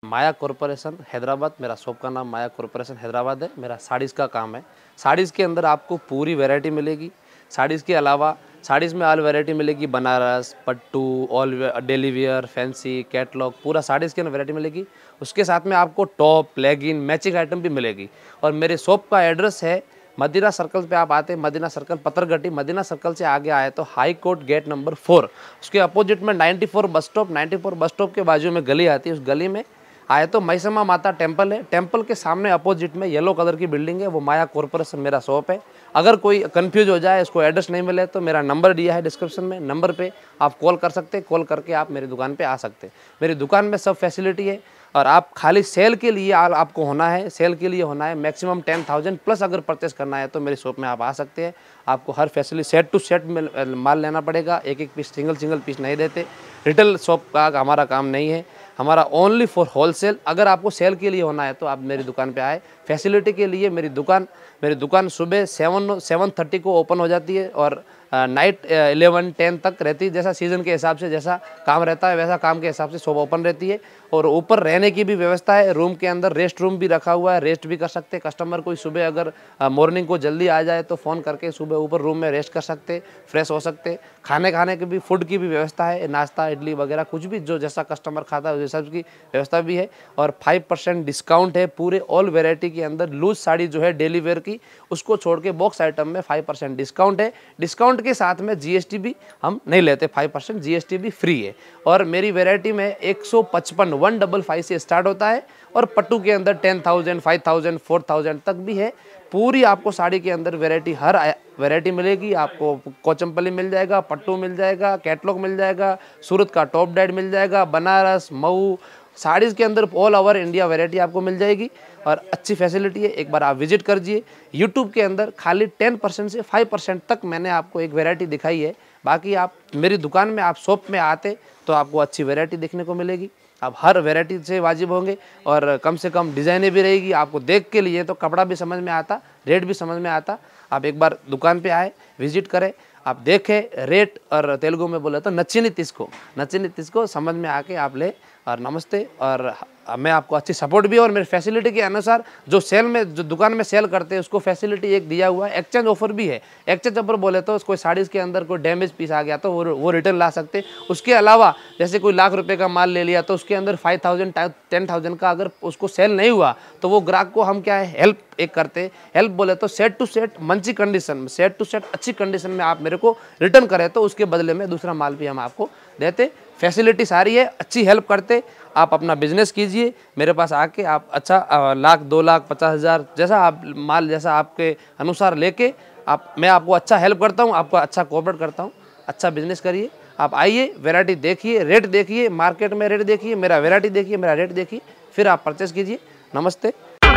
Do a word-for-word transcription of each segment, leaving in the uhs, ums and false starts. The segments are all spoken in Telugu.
माया कॉरपोरेशन हैदराबाद, मेरा शॉप का नाम माया कॉरपोरेशन हैदराबाद है। मेरा साड़ीज़ का काम है। साड़ीज़ के अंदर आपको पूरी वैरायटी मिलेगी। साड़ीज़ के अलावा साड़ीज़ में ऑल वैरायटी मिलेगी, Banaras, pattu, all daily wear, fancy, catalogue, पूरा साड़ीज़ के अंदर वैरायटी मिलेगी। उसके साथ में आपको टॉप, लेगिन, मैचिंग आइटम भी मिलेगी। और मेरे शॉप का एड्रेस है मदीना सर्कल पे आप आते हैं, मदीना सर्कल पत्थरगट्टी, मदीना सर्कल से आगे आए तो high court gate number four, उसके अपोजिट में चौरानवे बस स्टॉप, चौरानवे बस स्टॉप के बाजू में गली आती है। उस गली में आए तो महिषमा माता टेम्पल है। टेम्पल के सामने अपोजिट में येलो कलर की बिल्डिंग है, वो माया कॉरपोरेशन मेरा शॉप है। अगर कोई कंफ्यूज हो जाए, इसको एड्रेस नहीं मिले तो मेरा नंबर दिया है डिस्क्रिप्शन में, नंबर पे आप कॉल कर सकते हैं। कॉल करके आप मेरी दुकान पे आ सकते हैं। मेरी दुकान में सब फैसिलिटी है। और आप खाली सेल के लिए आ, आपको होना है, सेल के लिए होना है मैक्सिमम टेन थाउजेंड प्लस अगर परचेस करना है तो मेरी शॉप में आप आ सकते हैं। आपको हर फैसिलिटी सेट टू सेट में माल लेना पड़ेगा, एक एक पीस, सिंगल सिंगल पीस नहीं देते। रिटेल शॉप का हमारा काम नहीं है, हमारा ओनली फॉर होलसेल। अगर आपको सेल के लिए होना है तो आप मेरी दुकान पे आए। फैसिलिटी के लिए मेरी दुकान मेरी दुकान सुबह सेवन सेवन थर्टी को ओपन हो जाती है और नाइट इलेवन टेन तक रहती है। जैसा सीज़न के हिसाब से जैसा काम रहता है वैसा काम के हिसाब से शॉप ओपन रहती है। और ऊपर रहने की भी व्यवस्था है, रूम के अंदर रेस्ट रूम भी रखा हुआ है, रेस्ट भी कर सकते हैं। कस्टमर कोई सुबह अगर मॉर्निंग को जल्दी आ जाए तो फ़ोन करके सुबह ऊपर रूम में रेस्ट कर सकते, फ्रेश हो सकते। खाने खाने की भी फूड की भी व्यवस्था है, नाश्ता इडली वगैरह कुछ भी जो जैसा कस्टमर खाता है वैसा की व्यवस्था भी है। और फाइव परसेंट डिस्काउंट है पूरे ऑल वेराइटी के अंदर। लूज साड़ी जो है डेली वेयर की, उसको छोड़ के बॉक्स आइटम में फाइव परसेंट डिस्काउंट है। डिस्काउंट के साथ में जीएसटी भी हम नहीं लेते, फाइव परसेंट जीएसटी भी फ्री है। और मेरी वेराइटी में एक सौ पचपन वन डबल फाइव से स्टार्ट होता है और पट्टू के अंदर ten thousand five thousand four thousand तक भी है। पूरी आपको साड़ी के अंदर वैरायटी, हर वैरायटी मिलेगी। आपको कोचमपल्ली मिल जाएगा, पट्टू मिल जाएगा, कैटलॉग मिल जाएगा, सूरत का टॉप डाइड मिल जाएगा, बनारस, मऊ, साड़ीज़ के अंदर ऑल ओवर इंडिया वैरायटी आपको मिल जाएगी। और अच्छी फैसिलिटी है, एक बार आप विजिट करिए। यूट्यूब के अंदर खाली टेन परसेंट से फाइव परसेंट तक मैंने आपको एक वैरायटी दिखाई है। बाकी आप मेरी दुकान में, आप शॉप में आते तो आपको अच्छी वैरायटी देखने को मिलेगी। आप हर वैरायटी से वाजिब होंगे और कम से कम डिज़ाइनें भी रहेगी। आपको देख के लिए तो कपड़ा भी समझ में आता, रेट भी समझ में आता। आप एक बार दुकान पे आए, विजिट करें, आप देखें रेट, और तेलुगु में बोले तो नच्चिनी तिसको नच्चिनी तिसको समझ में आके आप ले। और नमस्ते। और मैं आपको अच्छी सपोर्ट भी है और मेरी फैसिलिटी के अनुसार जो सेल में, जो दुकान में सेल करते हैं उसको फैसिलिटी एक दिया हुआ है। एक्सचेंज ऑफर भी है। एक्सचेंज ऑफर बोले तो कोई साड़ीज़ के अंदर कोई डैमेज पीस आ गया तो वो वो रिटर्न ला सकते। उसके अलावा जैसे कोई लाख रुपए का माल ले लिया तो उसके अंदर फाइव थाउजेंड टेन थाउजेंड का अगर उसको सेल नहीं हुआ तो वो ग्राहक को हम क्या है हेल्प एक करते। हेल्प बोले तो सेट टू सेट मंची कंडीशन में, सेट टू सेट अच्छी कंडीशन में आप मेरे को रिटर्न करें तो उसके बदले में दूसरा माल भी हम आपको देते। फैसिलिटी सारी है, अच्छी हेल्प करते। आप अपना बिजनेस कीजिए, मेरे पास आके आप अच्छा लाख दो लाख पचास हज़ार जैसा आप माल जैसा आपके अनुसार लेके आप, मैं आपको अच्छा हेल्प करता हूँ, आपको अच्छा कोऑपरेट करता हूँ। अच्छा बिजनेस करिए, आप आइए, वैरायटी देखिए, रेट देखिए, मार्केट में रेट देखिए, मेरा वैरायटी देखिए, मेरा रेट देखिए, फिर आप परचेस कीजिए। नमस्ते।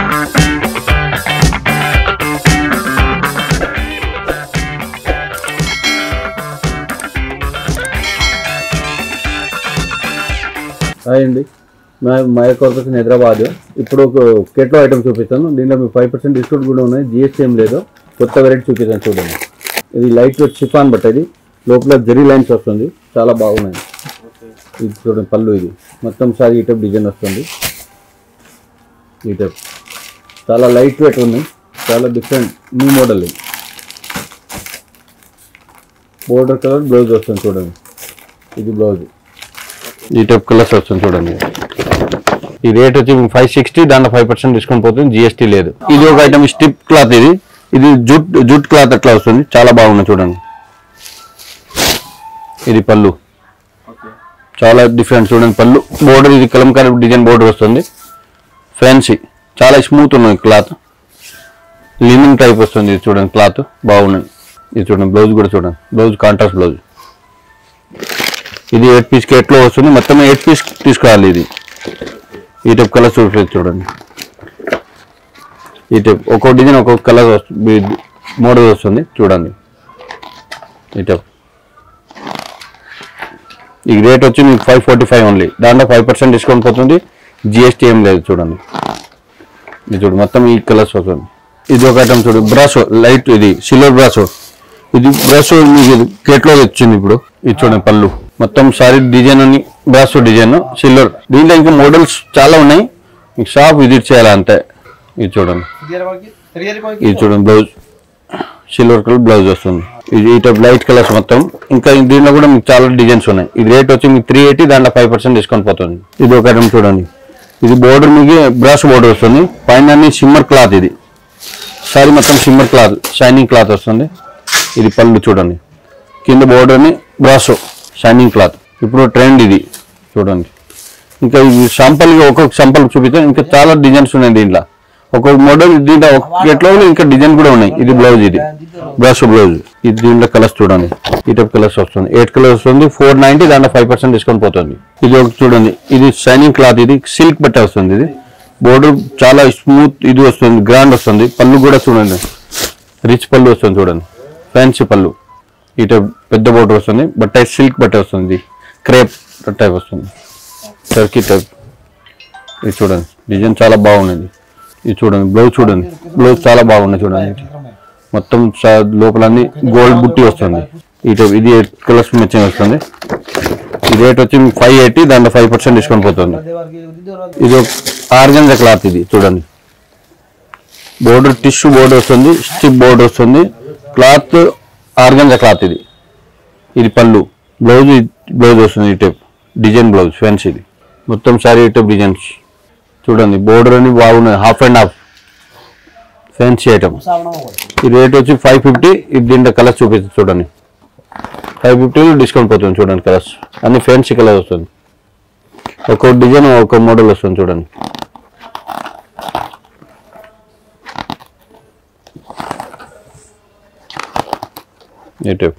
హాయ్ అండి, మా మాయా కార్పొరేషన్ హైదరాబాద్. ఇప్పుడు ఒక కేట్లో ఐటమ్ చూపిస్తాను. దీంట్లో మీకు ఫైవ్ పర్సెంట్ డిస్కౌంట్ కూడా ఉన్నాయి. జిఎస్టీ ఏం లేదు. కొత్త వెరైటీ చూపిస్తాను చూడండి. ఇది లైట్ వెయిట్ షిఫాన్ బట్ట, ఇది లోపల జరీ లైన్స్ వస్తుంది, చాలా బాగున్నాయి. ఇది చూడండి పళ్ళు, ఇది మొత్తం సారీ ఈ టైప్ డిజైన్ వస్తుంది. ఈ టైప్ చాలా లైట్ వెయిట్ ఉన్నాయి, చాలా డిఫరెంట్ న్యూ మోడల్. ఇది బోర్డర్ కలర్ బ్లౌజ్ వస్తుంది చూడండి. ఇది బ్లౌజ్ ఈ టైప్ కలర్స్ వస్తుంది చూడండి. ఈ రేట్ వచ్చి ఫైవ్ సిక్స్టీ, దాంట్లో ఫైవ్ పర్సెంట్ డిస్కౌంట్ పోతుంది, జిఎస్టీ లేదు. ఇది ఒక ఐటమ్ స్ట్రిప్ క్లాత్, ఇది ఇది జూట్ జూట్ క్లాత్ అట్లా వస్తుంది, చాలా బాగుంది చూడండి. ఇది పళ్ళు, చాలా డిఫరెంట్ చూడండి పళ్ళు. బోర్డర్ ఇది కలంకారీ డిజైన్ బోర్డర్ వస్తుంది, ఫ్యాన్సీ, చాలా స్మూత్ ఉన్నది క్లాత్, లినిన్ టైప్ వస్తుంది. ఇది చూడండి క్లాత్ బాగున్నది. ఇది చూడండి బ్లౌజ్ కూడా చూడండి, బ్లౌజ్ కాంట్రాస్ట్ బ్లౌజ్. ఇది ఎయిట్ పీస్ కేట్లో వస్తుంది, మొత్తం ఎయిట్ పీస్ తీసుకోవాలి. ఇది ఈ టైప్ కలర్ చూపిస్తుంది చూడండి. ఈ టైప్ ఒక్కొక్క డిజైన్ ఒక్కొక్క కలర్ వస్తుంది, మోడల్ వస్తుంది చూడండి. ఈ టైప్ ఈ రేట్ వచ్చి మీకు ఫైవ్ ఫార్టీ ఫైవ్ ఓన్లీ, దాంట్లో ఫైవ్ పర్సెంట్ డిస్కౌంట్ పోతుంది, జిఎస్టీ ఏం లేదు చూడండి. ఇది చూడు మొత్తం ఈ కలర్స్ వస్తుంది. ఇది ఒక ఐటమ్ చూడు, బ్రాసో లైట్, ఇది సిల్వర్ బ్రాసో. ఇది బ్రాసో మీకు కేట్లో వచ్చింది ఇప్పుడు. ఇది చూడండి పళ్ళు, మొత్తం సారీ డిజైన్ అని బ్రాస్ డిజైన్ సిల్వర్. దీంట్లో ఇంకా మోడల్స్ చాలా ఉన్నాయి, మీకు షాప్ విజిట్ చేయాలంటే. ఇది చూడండి, ఇది చూడండి బ్లౌజ్ సిల్వర్ కలర్ బ్లౌజ్ వస్తుంది. ఇది ఈ టైప్ లైట్ కలర్స్ మొత్తం. ఇంకా దీంట్లో కూడా మీకు చాలా డిజైన్స్ ఉన్నాయి. ఇది రేట్ వచ్చి మీకు త్రీ ఎయిటీ దాంట్లో ఫైవ్ పర్సెంట్ డిస్కౌంట్ పోతుంది. ఇది ఒక ఐటమ్ చూడండి, ఇది బోర్డర్ మీకు బ్రాస్ బోర్డర్ వస్తుంది, పైన సిమ్మర్ క్లాత్. ఇది సారీ మొత్తం సిమ్మర్ క్లాత్, షైనింగ్ క్లాత్ వస్తుంది. ఇది పళ్ళు చూడండి, కింద బోర్డర్ని బ్రాసో షైనింగ్ క్లాత్. ఇప్పుడు ట్రెండ్ ఇది చూడండి. ఇంకా ఈ సంపల్గా ఒక్కొక్క సంపల్ చూపిస్తే ఇంకా చాలా డిజైన్స్ ఉన్నాయి దీంట్లో. ఒక్కొక్క మోడల్ దీంట్లో ఒక్కొక్కట్లో ఇంకా డిజైన్ కూడా ఉన్నాయి. ఇది బ్లౌజ్, ఇది బ్రాసో బ్లౌజ్. ఇది దీంట్లో కలర్స్ చూడండి, ఈ టైప్ కలర్స్ వస్తుంది. ఎయిట్ కలర్స్ వస్తుంది, ఫోర్ నైన్టీ దాంట్లో ఫైవ్ పర్సెంట్ డిస్కౌంట్ పోతుంది. ఇది ఒకటి చూడండి, ఇది షైనింగ్ క్లాత్, ఇది సిల్క్ బట్ట వస్తుంది. ఇది బోర్డర్ చాలా స్మూత్ ఇది వస్తుంది, గ్రాండ్ వస్తుంది. పళ్ళు కూడా చూడండి, రిచ్ పళ్ళు వస్తుంది చూడండి, ఫ్యాన్సీ పళ్ళు. ఈ టైప్ పెద్ద బోర్డర్ వస్తుంది, బట్ట సిల్క్ బట్ట వస్తుంది, క్రేప్ టైప్ వస్తుంది, టర్కీ టైప్. ఇది చూడండి డిజైన్ చాలా బాగున్నది. ఇది చూడండి బ్లౌజ్, చూడండి బ్లౌజ్ చాలా బాగున్నాయి చూడండి. మొత్తం లోపల అన్ని గోల్డ్ బుట్టి వస్తుంది. ఈ టైప్ ఇది ఎయిట్ కలర్స్ మ్యాచింగ్ వస్తుంది. ఈ రేట్ వచ్చి ఫైవ్ ఎయిటీ దాంట్లో ఫైవ్ పర్సెంట్ డిస్కౌంట్ పోతుంది. ఇది ఆర్గంజా క్లాత్. ఇది చూడండి బోర్డర్ టిష్యూ బోర్డర్ వస్తుంది, స్టిప్ బోర్డర్ వస్తుంది, క్లాత్ ఆర్గంజా క్లాత్. ఇది ఇది పళ్ళు, బ్లౌజ్ బ్లౌజ్ వస్తుంది. ఈ టైప్ డిజైన్ బ్లౌజ్ ఫ్యాన్సీది. మొత్తం సారీ ఈ టైప్ డిజైన్స్ చూడండి. బోర్డర్ అని బాగున్నది, half and half fancy item. ఈ రేట్ వచ్చి ఫైవ్ ఫిఫ్టీ. ఇది దీంట్లో కలర్స్ చూపిస్తుంది చూడండి, ఫైవ్ ఫిఫ్టీలో డిస్కౌంట్ పోతుంది చూడండి. కలర్స్ అన్ని ఫ్యాన్సీ కలర్ వస్తుంది, ఒక్కొక్క డిజైన్ ఒక్కొక్క మోడల్ వస్తుంది చూడండి. ఈ టైప్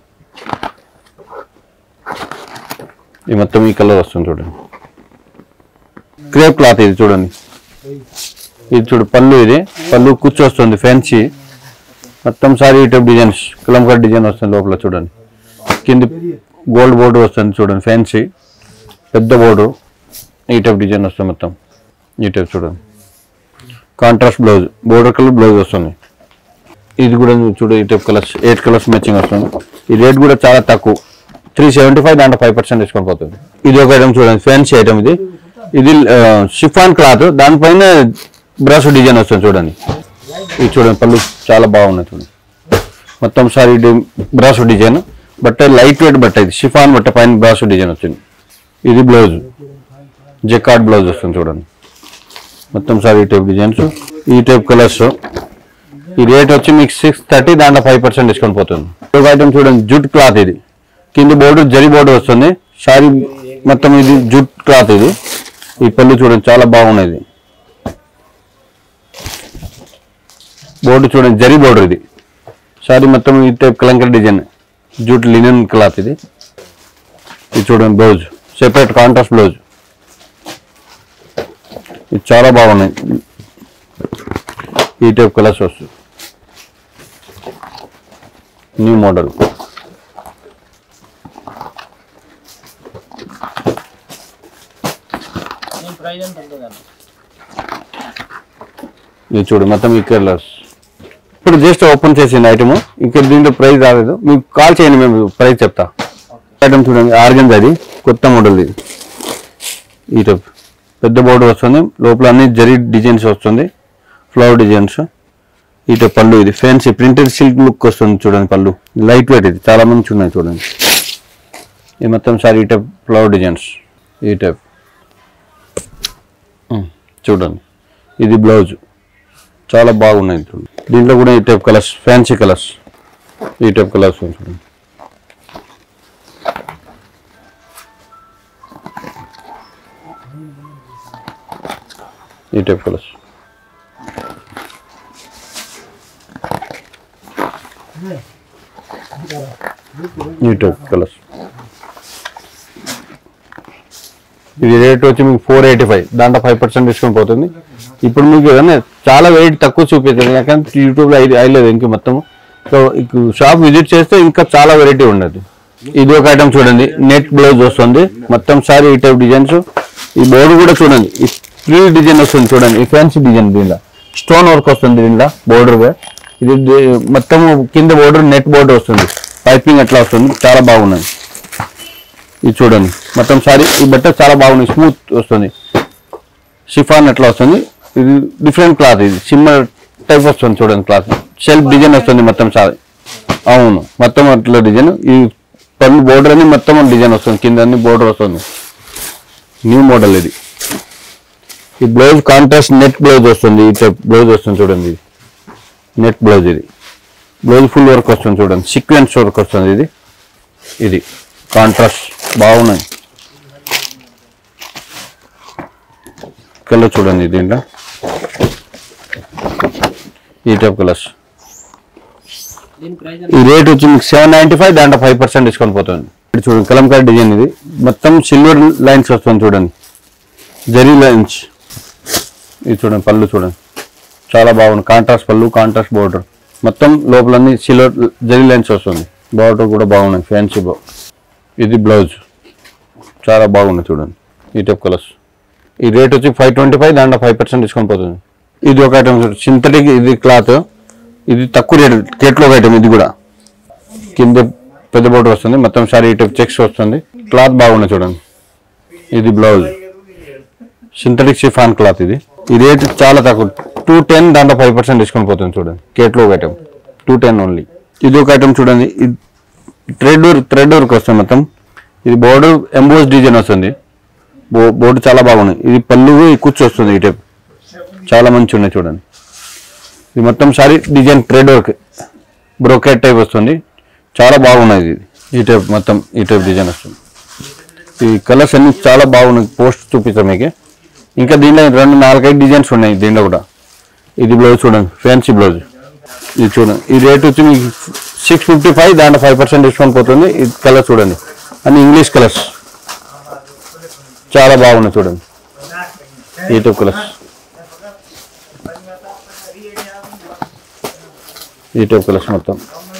ఈ మొత్తం ఈ కలర్ వస్తుంది చూడండి. క్రేప్ క్లాత్ ఇది చూడండి. ఇది చూడు పళ్ళు, ఇది పళ్ళు కూర్చో వస్తుంది ఫ్యాన్సీ. మొత్తం సారీ ఈ టైప్ డిజైన్స్, కలంకారీ డిజైన్ వస్తుంది లోపల చూడండి. కింది గోల్డ్ బోర్డర్ వస్తుంది చూడండి, ఫ్యాన్సీ పెద్ద బోర్డర్. ఈ టైప్ డిజైన్ వస్తుంది మొత్తం. ఈ టైప్ చూడండి, contrast blouse, border colour blouse వస్తుంది. ఇది కూడా చూడు ఈ type colours, eight colours matching వస్తుంది. ఈ రేట్ కూడా చాలా తక్కువ, త్రీ సెవెంటీ ఫైవ్ దాంట్లో ఫైవ్ పర్సెంట్ డిస్కౌంట్ పోతుంది. ఇది ఒక ఐటమ్ చూడండి, ఫ్యాన్సీ ఐటమ్. ఇది ఇది షిఫాన్ క్లాత్, దానిపైన బ్రాసో డిజైన్ వస్తుంది చూడండి. ఇది చూడండి పళ్ళు చాలా బాగున్నాయి చూడండి. మొత్తం సారీ బ్రాసో డిజైన్, బట్ట లైట్ వెయిట్ బట్ట. ఇది షిఫాన్ బట్ట పైన బ్రాసో డిజైన్ వచ్చింది. ఇది బ్లౌజ్, జెకార్డ్ బ్లౌజ్ వస్తుంది చూడండి. మొత్తం సారీ ఈ టైప్ డిజైన్స్, ఈ టైప్ కలర్స్. ఈ రేట్ వచ్చి మీకు సిక్స్ థర్టీ దాంట్లో ఫైవ్ పర్సెంట్ డిస్కౌంట్ పోతుంది. ఒక ఐటమ్ చూడండి, జూట్ క్లాత్. ఇది కింద బోర్డు జరీ బోర్డు వస్తుంది, సారీ మొత్తం ఇది జూట్ క్లాత్. ఇది ఈ పళ్ళు చూడండి చాలా బాగున్నది. బోర్డు చూడండి జరీ బోర్డర్. ఇది సారీ మొత్తం ఈ type kalamkari design, jute linen cloth. ఇది ఇది చూడండి బ్లౌజ్, సెపరేట్ కాంట్రాస్ట్ బ్లౌజ్. ఇది చాలా బాగున్నాయి. ఈ టైప్ కలర్స్ వస్తుంది, న్యూ మోడల్. ఇది చూడు మొత్తం ఈ కలర్స్. ఇప్పుడు జస్ట్ ఓపెన్ చేసింది ఐటమ్, ఇక్కడ దీంట్లో ప్రైస్ రాలేదు. మీకు కాల్ చేయండి, మేము ప్రైస్ చెప్తా. ఐటమ్ చూడండి, ఆర్గంజా. అది కొత్త మోడల్. ఇది ఈ టైప్ పెద్ద బోర్డు వస్తుంది, లోపల అన్ని జరీ డిజైన్స్ వస్తుంది, ఫ్లవర్ డిజైన్స్. ఈ టైప్ పళ్ళు. ఇది ఫ్యాన్సీ ప్రింటెడ్ సిల్క్ లుక్ వస్తుంది చూడండి పళ్ళు, లైట్ వెయిట్. ఇది చాలా మంచి ఉన్నాయి చూడండి. ఇది మొత్తం సారీ ఈ టైప్ ఫ్లవర్ డిజైన్స్. ఈ టైప్ చూడండి. ఇది బ్లౌజ్ చాలా బాగున్నాయి చూడండి. దీంట్లో కూడా ఈ టైప్ కలర్స్, ఫ్యాన్సీ కలర్స్. ఈ టైప్ కలర్స్ చూడండి. ఈ టైప్ కలర్స్. ఈ టైప్ కలర్స్. ఇది రేట్ వచ్చి మీకు ఫోర్ ఎయిటీ ఫైవ్ దాంట్లో ఫైవ్ పర్సెంట్ డిస్కౌంట్ పోతుంది. ఇప్పుడు మీకు ఏదైనా చాలా వెయిట్ తక్కువ చూపిస్తుంది, యాకంటే యూట్యూబ్లో ఐ అయ్యలేదు ఇంక మొత్తం. సో షాప్ విజిట్ చేస్తే ఇంకా చాలా వెరైటీ ఉండదు. ఇది ఒక ఐటమ్ చూడండి, నెట్ బ్లౌజ్ వస్తుంది, మొత్తం సారీ ఈ టైప్ డిజైన్స్. ఈ బోర్డు కూడా చూడండి, ఈ త్రీ డిజైన్ వస్తుంది చూడండి, ఈ ఫ్యాన్సీ డిజైన్. దీనిలో స్టోన్ వర్క్ వస్తుంది, దీనిలో బోర్డర్. ఇది మొత్తం కింద బోర్డర్ నెట్ బోర్డర్ వస్తుంది, పైపింగ్ అట్లా వస్తుంది, చాలా బాగున్నది. ఇది చూడండి మొత్తం సారీ ఈ బట్ట చాలా బాగుంది, స్మూత్ వస్తుంది, షిఫాన్ అట్లా వస్తుంది. ఇది డిఫరెంట్ క్లాత్, ఇది సిమ్మర్ టైప్ వస్తుంది చూడండి క్లాత్, షెల్ఫ్ డిజైన్ వస్తుంది మొత్తం సారీ. అవును మొత్తం అట్లా డిజైన్, ఈ పన్ను బోర్డర్ అని మొత్తం డిజైన్ వస్తుంది, కింద అన్ని బోర్డర్ వస్తుంది, న్యూ మోడల్ ఇది. ఈ బ్లౌజ్ కాంట్రాస్ట్ నెట్ బ్లౌజ్ వస్తుంది, ఈ టైప్ బ్లౌజ్ వస్తుంది చూడండి, ఇది నెట్ బ్లౌజ్, ఇది బ్లౌజ్ ఫుల్ వర్క్ వస్తుంది చూడండి, సీక్వెన్స్ వర్క్ వస్తుంది, ఇది ఇది కాంట్రాస్ట్ బాగున్నాయి. కలర్ చూడండి దీంట్లో ఈ టైప్ కలర్స్. ఈ రేట్ వచ్చి మీకు సెవెన్ నైన్టీ ఫైవ్ దాంట్లో ఫైవ్ పర్సెంట్ డిస్కౌంట్ పోతుంది. ఇది చూడండి కలంకారీ డిజైన్, ఇది మొత్తం సిల్వర్ లైన్స్ వస్తుంది చూడండి, జరీ లైన్స్. ఇది చూడండి పళ్ళు చూడండి చాలా బాగుంది, కాంట్రాస్ట్ పళ్ళు, కాంట్రాస్ట్ బోర్డర్, మొత్తం లోపలన్నీ సిల్వర్ జరీ లైన్స్ వస్తుంది, బార్డర్ కూడా బాగున్నాయి, ఫ్యాన్సీ బా. ఇది బ్లౌజ్ చాలా బాగుంది చూడండి ఈ టైప్ కలర్స్. ఈ రేట్ వచ్చి ఫైవ్ ట్వంటీ ఫైవ్ దాంట్లో ఫైవ్ పర్సెంట్ డిస్కౌంట్ పోతుంది. ఇది ఒక ఐటమ్ సింథటిక్, ఇది క్లాత్, ఇది తక్కువ రేట్ కేటలాగ్ ఐటమ్, ఇది కూడా కింద పెద్ద బోర్డర్ వస్తుంది, మొత్తం సారీ ఈ టైప్ చెక్స్ వస్తుంది, క్లాత్ బాగుంది చూడండి. ఇది బ్లౌజ్ సింథటిక్ షిఫాన్ క్లాత్, ఇది ఈ రేట్ చాలా తక్కువ, టూ టెన్ దాంట్లో ఫైవ్ పర్సెంట్ డిస్కౌంట్ పోతుంది చూడండి, catalogue item two ten only. ఇది ఒక ఐటమ్ చూడండి, ఇది థ్రెడ్ వర్క్ థ్రెడ్ వర్క్ వస్తుంది మొత్తం, ఇది బోర్డర్ ఎంబోస్ డిజైన్ వస్తుంది, బో బోర్డు చాలా బాగున్నాయి, ఇది పళ్ళు కూర్చు వస్తుంది, ఈ టైప్ చాలా మంచి ఉన్నాయి చూడండి. ఇది మొత్తం sari design thread work brocade type వస్తుంది, చాలా బాగున్నాయి, ఇది ఈ టైప్ మొత్తం ఈ టైప్ డిజైన్ వస్తుంది. ఈ కలర్స్ అన్ని చాలా బాగున్నాయి, పోస్ట్ చూపిస్తాం మీకు. ఇంకా దీంట్లో రెండు నాలుగైదు డిజైన్స్ ఉన్నాయి దీంట్లో కూడా. ఇది బ్లౌజ్ చూడండి ఫ్యాన్సీ బ్లౌజ్, ఇది చూడండి ఈ రేట్ వచ్చి మీకు సిక్స్ ఫిఫ్టీ ఫైవ్ దాంట్లో ఫైవ్ పర్సెంట్ డిస్కౌంట్ పోతుంది. ఇది కలర్ చూడండి అన్ని ఇంగ్లీష్ కలర్స్ చాలా బాగున్నాయి చూడండి, ఈ టైప్ కలర్స్, ఈ టైప్ కలర్స్ మొత్తం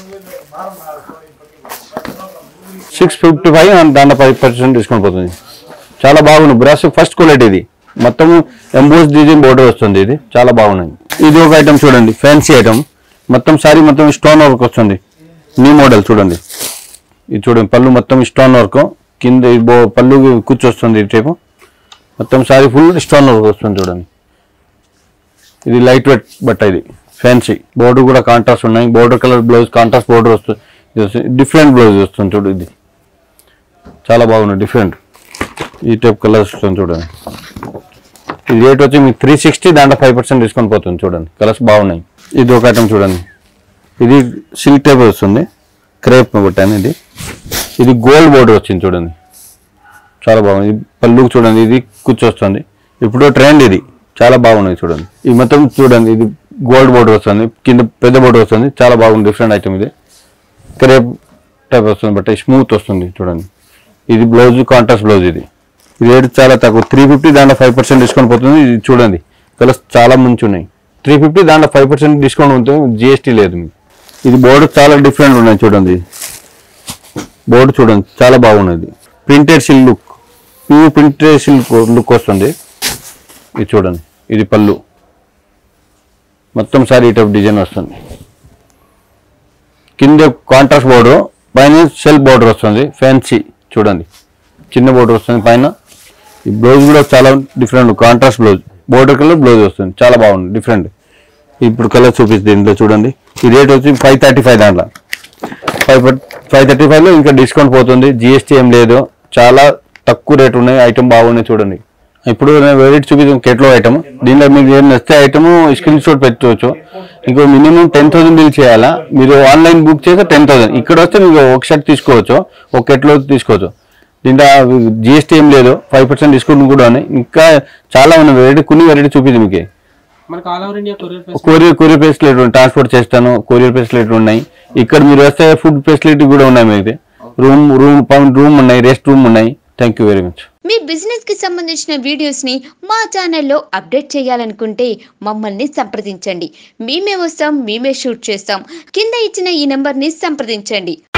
సిక్స్ ఫిఫ్టీ ఫైవ్ దాంట్లో ఫైవ్ పర్సెంట్ డిస్కౌంట్ పోతుంది. చాలా బాగుంది బ్రాస్ ఫస్ట్ క్వాలిటీ, ఇది మొత్తం ఎంబోస్ డిజైన్ బోర్డర్ వస్తుంది, ఇది చాలా బాగున్నాయి. ఇది ఒక ఐటమ్ చూడండి ఫ్యాన్సీ ఐటమ్, మొత్తం సారీ మొత్తం స్టోన్ వర్క్ వస్తుంది, న్యూ మోడల్ చూడండి. ఇది చూడండి పళ్ళు మొత్తం స్టోన్ వర్క్, కింద బో పళ్ళు కూర్చొస్తుంది, ఈ టైపు మొత్తం సారీ ఫుల్ స్టోన్ వర్క్ వస్తుంది చూడండి. ఇది లైట్ వెయిట్ బట్ట, ఇది ఫ్యాన్సీ బోర్డర్ కూడా కాంట్రాస్ట్ ఉన్నాయి, border colour blouse contrast border వస్తుంది, డిఫరెంట్ బ్లౌజ్ వస్తుంది చూడు, ఇది చాలా బాగున్నాయి డిఫరెంట్, ఈ టైప్ కలర్స్ వస్తుంది చూడండి. ఈ రేట్ వచ్చి మీకు త్రీ సిక్స్టీ దాంట్లో ఫైవ్ పర్సెంట్ డిస్కౌంట్ పోతుంది చూడండి, కలర్స్ బాగున్నాయి. ఇది ఒక ఐటమ్ చూడండి, ఇది సిల్క్ టైప్ వస్తుంది, క్రేప్ బట్టాను, ఇది ఇది గోల్డ్ బోర్డర్ వచ్చింది చూడండి, చాలా బాగుంది. పళ్ళు చూడండి ఇది కూర్చొస్తుంది, ఇప్పుడు ట్రెండ్, ఇది చాలా బాగున్నాయి చూడండి. ఈ మొత్తం చూడండి ఇది గోల్డ్ బోర్డర్ వస్తుంది, కింద పెద్ద బోర్డర్ వస్తుంది, చాలా బాగుంది డిఫరెంట్ ఐటమ్, ఇది క్రేప్ టైప్ వస్తుంది బట్ స్మూత్ వస్తుంది చూడండి. ఇది బ్లౌజ్ కాంట్రాస్ట్ బ్లౌజ్, ఇది రేట్ చాలా తక్కువ త్రీ ఫిఫ్టీ దాంట్లో ఫైవ్ పర్సెంట్ డిస్కౌంట్ పోతుంది. ఇది చూడండి కలర్స్ చాలా మంచి ఉన్నాయి, త్రీ ఫిఫ్టీ దాంట్లో ఫైవ్ పర్సెంట్ డిస్కౌంట్ ఉంటుంది, జిఎస్టీ లేదు మీకు. ఇది బోర్డర్ చాలా డిఫరెంట్ ఉన్నాయి చూడండి, బోర్డు చూడండి చాలా బాగున్నది, printed silk look, pure printed silk look వస్తుంది. ఇది చూడండి ఇది పళ్ళు, మొత్తం సారీ టైప్ డిజైన్ వస్తుంది, కింద కాంట్రాస్ట్ బోర్డర్, పైన సెల్ఫ్ బోర్డర్ వస్తుంది, ఫ్యాన్సీ చూడండి చిన్న బోర్డర్ వస్తుంది పైన. ఈ బ్లౌజ్ కూడా చాలా different, contrast blouse, border colour blouse వస్తుంది, చాలా బాగుంది డిఫరెంట్. ఇప్పుడు కలర్ చూపిస్తుంది దీంట్లో చూడండి. ఈ రేట్ వచ్చి ఫైవ్ థర్టీ ఫైవ్ దాంట్లో ఫైవ్ ఫైవ్ థర్టీ ఫైవ్లో ఇంకా డిస్కౌంట్ పోతుంది, జిఎస్టీ ఏం లేదు, చాలా తక్కువ రేట్ ఉన్నాయి, ఐటమ్ బాగున్నాయి చూడండి. ఇప్పుడు వెరైటీ చూపిస్తాను కేటలాగ్ ఐటమ్, దీంట్లో మీకు ఏం నచ్చితే ఐటమ్ స్క్రీన్ షాట్ పెట్టుకోవచ్చు. ఇంకో మినిమం టెన్ థౌసండ్ బిల్ చేయాలా, మీరు ఆన్లైన్ బుక్ చేస్తే టెన్ థౌసండ్, ఇక్కడ వస్తే మీకు ఒక షర్ట్ తీసుకోవచ్చు, ఒక కేటలాగ్ తీసుకోవచ్చు. దీంట్లో జిఎస్టీ ఏం లేదు, ఫైవ్ పర్సెంట్ డిస్కౌంట్ కూడా ఉన్నాయి. ఇంకా చాలా ఉన్నాయి వెరైటీ, కొన్ని వెరైటీ చూపింది మీకు. కొరియర్ కొరియర్ ఫెసిలిటీ ట్రాన్స్పోర్ట్ చేస్తాను, కొరియర్ ఫెసిలిటీ ఉన్నాయి. ఇక్కడ మీరు వస్తే ఫుడ్ ఫెసిలిటీ కూడా ఉన్నాయి మీకు, రూమ్ రూమ్ రూమ్ ఉన్నాయి, రెస్ట్ రూమ్ ఉన్నాయి. Thank you very much. మీ బిజినెస్ కి సంబంధించిన వీడియోస్ ని మా ఛానల్లో అప్డేట్ చేయాలనుకుంటే మమ్మల్ని సంప్రదించండి. మేమే వస్తాం, మేమే షూట్ చేస్తాం. కింద ఇచ్చిన ఈ నెంబర్ ని సంప్రదించండి.